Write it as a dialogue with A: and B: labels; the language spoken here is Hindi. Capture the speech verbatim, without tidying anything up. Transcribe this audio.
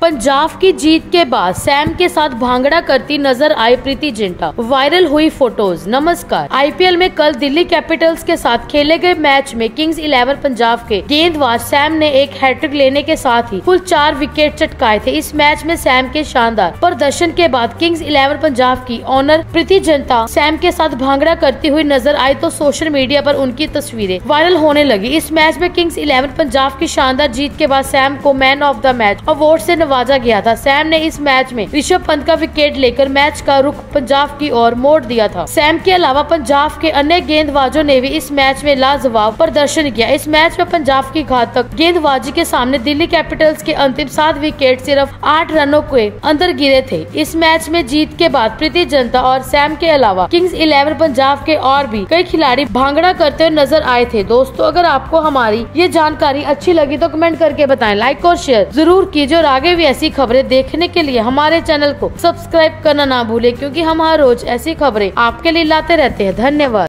A: पंजाब की जीत के बाद सैम के साथ भांगड़ा करती नजर आई प्रीति जिंटा, वायरल हुई फोटोज। नमस्कार। आईपीएल में कल दिल्ली कैपिटल्स के साथ खेले गए मैच में किंग्स इलेवन पंजाब के गेंदबाज सैम ने एक हैट्रिक लेने के साथ ही कुल चार विकेट चटकाए थे। इस मैच में सैम के शानदार प्रदर्शन के बाद किंग्स इलेवन पंजाब की ओनर प्रीति जिंटा सैम के साथ भांगड़ा करती हुई नजर आई तो सोशल मीडिया पर उनकी तस्वीरें वायरल होने लगी। इस मैच में किंग्स इलेवन पंजाब की शानदार जीत के बाद सैम को man of the match award से नवाजा गया था। सैम ने इस मैच में ऋषभ पंत का विकेट लेकर मैच का रुख पंजाब की ओर मोड़ दिया था। सैम के अलावा पंजाब के अन्य गेंदबाजों ने भी इस मैच में लाजवाब प्रदर्शन किया। इस मैच में पंजाब की घातक गेंदबाजी के सामने दिल्ली कैपिटल्स के अंतिम सात विकेट सिर्फ आठ रनों के अंदर गिरे थे। इस मैच में जीत के बाद प्रीति जिंटा और सैम के अलावा किंग्स इलेवन पंजाब के और भी कई खिलाड़ी भांगड़ा करते हुए नजर आए थे। दोस्तों, अगर आपको हमारी ये जानकारी अच्छी लगी तो कमेंट करके बताएं, लाइक और शेयर जरूर कीजिए और आगे भी ऐसी खबरें देखने के लिए हमारे चैनल को सब्सक्राइब करना ना भूलें, क्योंकि हम हर रोज ऐसी खबरें आपके लिए लाते रहते हैं। धन्यवाद।